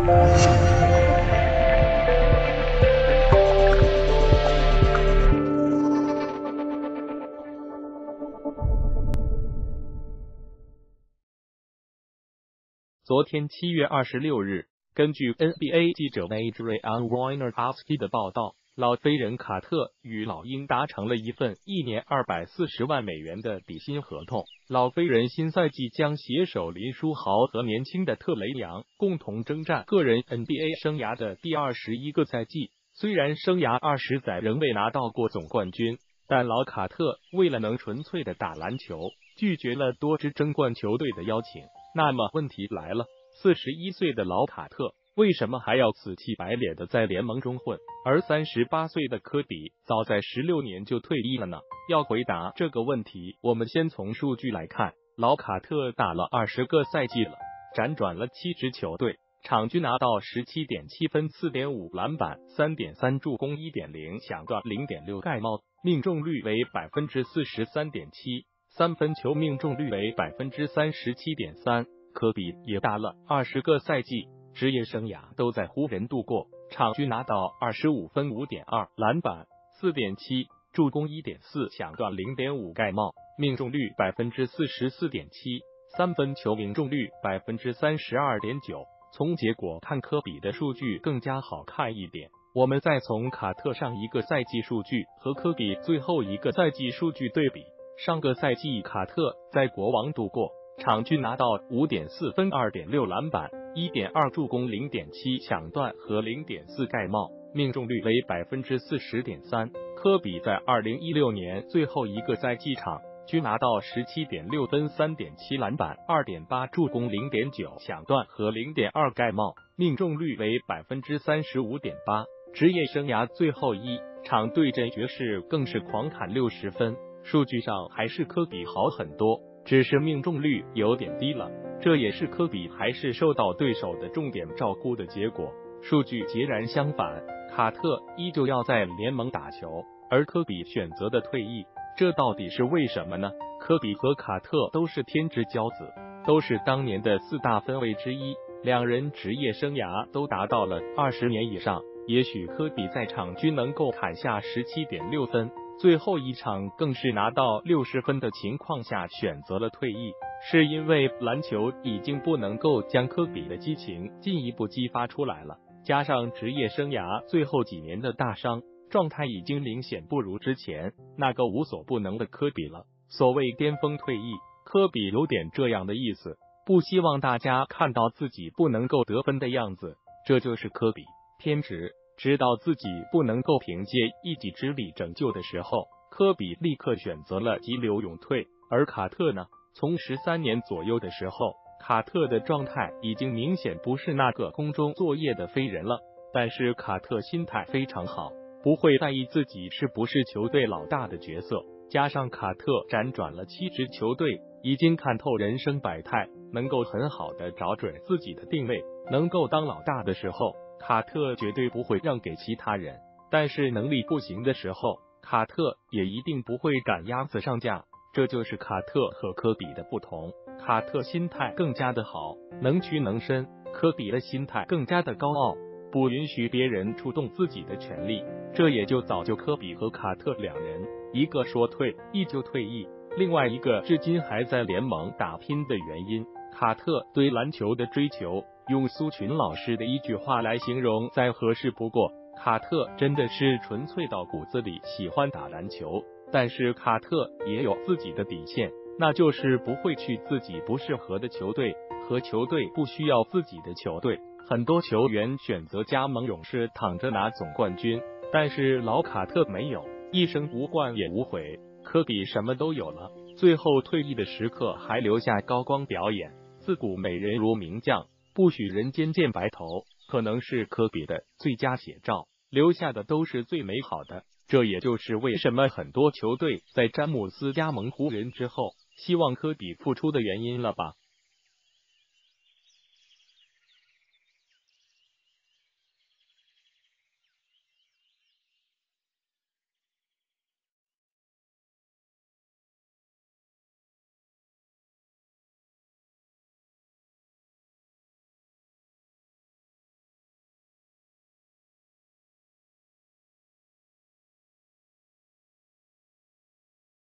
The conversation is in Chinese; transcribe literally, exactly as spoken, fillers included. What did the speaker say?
昨天七月二十六日，根据 N B A 记者 Adrian Wojnarowski 的报道，老飞人卡特与老鹰达成了一份一年二百四十万美元的底薪合同。老飞人新赛季将携手林书豪和年轻的特雷杨共同征战个人 N B A 生涯的第二十一个赛季。虽然生涯二十载仍未拿到过总冠军，但老卡特为了能纯粹的打篮球，拒绝了多支争冠球队的邀请。那么问题来了，四十一岁的老卡特为什么还要死气白脸的在联盟中混，而三十八岁的科比早在十六年就退役了呢？要回答这个问题，我们先从数据来看。老卡特打了二十个赛季了，辗转了七支球队，场均拿到 十七点七 分 四点五 篮板 三点三 助攻 一点零 抢断 零点六 盖帽，命中率为 百分之四十三点七， 三分球命中率为 百分之三十七点三。 科比也打了二十个赛季，职业生涯都在湖人度过，场均拿到二十五分 五点二 篮板 四点七 助攻 一点四 抢断 零点五 盖帽，命中率 百分之四十四点七， 三分球命中率 百分之三十二点九。 从结果看，科比的数据更加好看一点。我们再从卡特上一个赛季数据和科比最后一个赛季数据对比。上个赛季卡特在国王度过，场均拿到 五点四 分 二点六 篮板 一点二 助攻 零点七 抢断和 零点四 盖帽，命中率为 百分之四十点三。 科比在二零一六年最后一个赛季场均拿到 十七点六 分 三点七 篮板 二点八 助攻 零点九 抢断和 零点二 盖帽，命中率为 百分之三十五点八。 职业生涯最后一场对阵爵士更是狂砍六十分，数据上还是科比好很多，只是命中率有点低了，这也是科比还是受到对手的重点照顾的结果。数据截然相反，卡特依旧要在联盟打球，而科比选择的退役，这到底是为什么呢？科比和卡特都是天之骄子，都是当年的四大分卫之一，两人职业生涯都达到了二十年以上。也许科比在场均能够砍下 十七点六 分，最后一场更是拿到六十分的情况下选择了退役，是因为篮球已经不能够将科比的激情进一步激发出来了，加上职业生涯最后几年的大伤，状态已经明显不如之前那个无所不能的科比了。所谓巅峰退役，科比有点这样的意思，不希望大家看到自己不能够得分的样子，这就是科比偏执。知道自己不能够凭借一己之力拯救的时候，科比立刻选择了急流勇退。而卡特呢，从十三年左右的时候，卡特的状态已经明显不是那个空中作业的飞人了，但是卡特心态非常好，不会在意自己是不是球队老大的角色，加上卡特辗转了七支球队，已经看透人生百态，能够很好的找准自己的定位，能够当老大的时候，卡特绝对不会让给其他人，但是能力不行的时候，卡特也一定不会赶鸭子上架，这就是卡特和科比的不同。卡特心态更加的好，能屈能伸，科比的心态更加的高傲，不允许别人触动自己的权利，这也就造就科比和卡特两人，一个说退役就退役，另外一个至今还在联盟打拼的原因。卡特对篮球的追求，用苏群老师的一句话来形容再合适不过，卡特真的是纯粹到骨子里喜欢打篮球，但是卡特也有自己的底线，那就是不会去自己不适合的球队，和球队不需要自己的球队。很多球员选择加盟勇士躺着拿总冠军，但是老卡特没有，一生无冠也无悔。科比什么都有了，最后退役的时刻还留下高光表演，自古美人如名将，不许人间见白头，可能是科比的最佳写照，留下的都是最美好的。这也就是为什么很多球队在詹姆斯加盟湖人之后，希望科比复出的原因了吧。